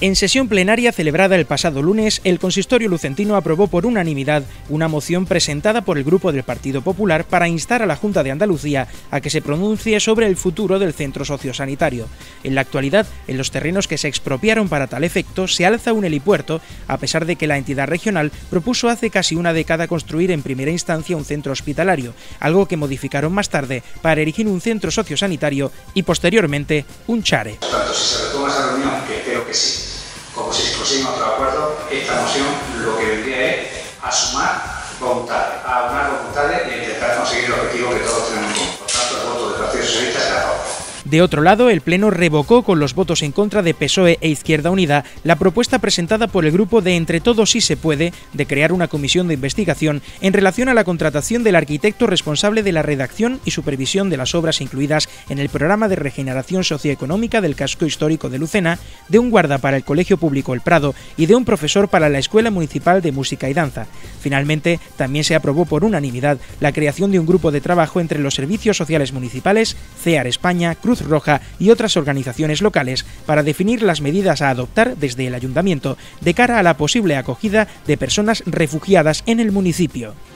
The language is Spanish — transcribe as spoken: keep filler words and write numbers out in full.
En sesión plenaria celebrada el pasado lunes, el consistorio lucentino aprobó por unanimidad una moción presentada por el Grupo del Partido Popular para instar a la Junta de Andalucía a que se pronuncie sobre el futuro del centro sociosanitario. En la actualidad, en los terrenos que se expropiaron para tal efecto, se alza un helipuerto, a pesar de que la entidad regional propuso hace casi una década construir en primera instancia un centro hospitalario, algo que modificaron más tarde para erigir un centro sociosanitario y posteriormente un CHARE. Tanto si se retoma esa reunión, que espero que sí, como si se consigue otro acuerdo, esta moción lo que vendría es a sumar voluntades, a unar voluntades e intentar conseguir el objetivo que todos tenemos en común. Por tanto, el voto del Partido Socialista será a favor. De otro lado, el Pleno revocó con los votos en contra de P S O E e Izquierda Unida la propuesta presentada por el grupo de Entre Todos Si Se Puede de crear una comisión de investigación en relación a la contratación del arquitecto responsable de la redacción y supervisión de las obras incluidas en el programa de regeneración socioeconómica del casco histórico de Lucena, de un guarda para el Colegio Público El Prado y de un profesor para la Escuela Municipal de Música y Danza. Finalmente, también se aprobó por unanimidad la creación de un grupo de trabajo entre los servicios sociales municipales, CEAR España, Cruz Roja y otras organizaciones locales para definir las medidas a adoptar desde el ayuntamiento de cara a la posible acogida de personas refugiadas en el municipio.